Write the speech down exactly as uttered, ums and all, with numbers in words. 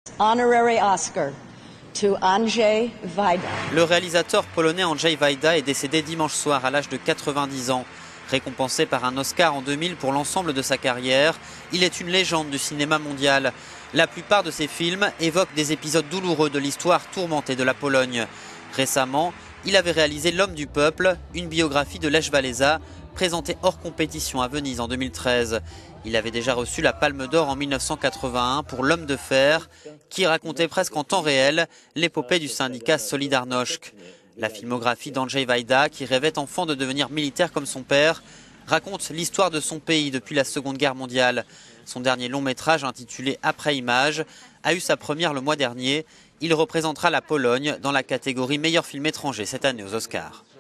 Honorary Oscar to Andrzej Wajda. Le réalisateur polonais Andrzej Wajda est décédé dimanche soir à l'âge de quatre-vingt-dix ans. Récompensé par un Oscar en deux mille pour l'ensemble de sa carrière, il est une légende du cinéma mondial. La plupart de ses films évoquent des épisodes douloureux de l'histoire tourmentée de la Pologne. Récemment, il avait réalisé L'homme du peuple, une biographie de Lech Walesa, présentée hors compétition à Venise en deux mille treize. Il avait déjà reçu la Palme d'Or en mille neuf cent quatre-vingt-un pour L'homme de fer, qui racontait presque en temps réel l'épopée du syndicat Solidarność. La filmographie d'Andrzej Wajda, qui rêvait enfant de devenir militaire comme son père, raconte l'histoire de son pays depuis la Seconde Guerre mondiale. Son dernier long métrage, intitulé Après Images, a eu sa première le mois dernier. Il représentera la Pologne dans la catégorie meilleur film étranger cette année aux Oscars.